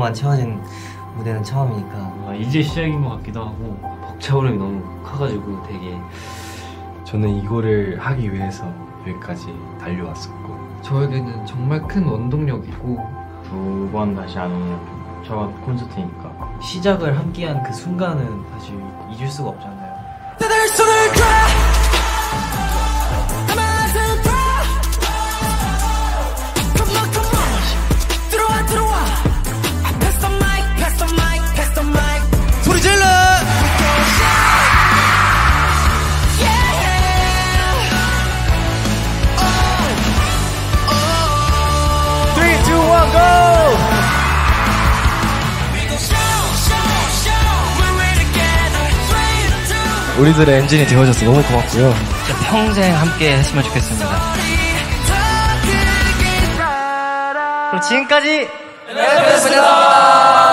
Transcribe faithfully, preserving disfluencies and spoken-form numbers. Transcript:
무대로만 채워진 무대는 처음이니까 아, 이제 시작인 것 같기도 하고 벅차오름이 너무 커가지고 되게 저는 이거를 하기 위해서 여기까지 달려왔었고 저에게는 정말 큰 원동력이고 두 번 다시 하는 첫 콘서트니까 시작을 함께한 그 순간은 사실 잊을 수가 없잖아요. 소리 질러! three, two, one, go! 우리들의 엔진이 되어줘서 너무 고맙고요. 진짜 평생 함께 했으면 좋겠습니다. 그럼 지금까지 엠에프였습니다.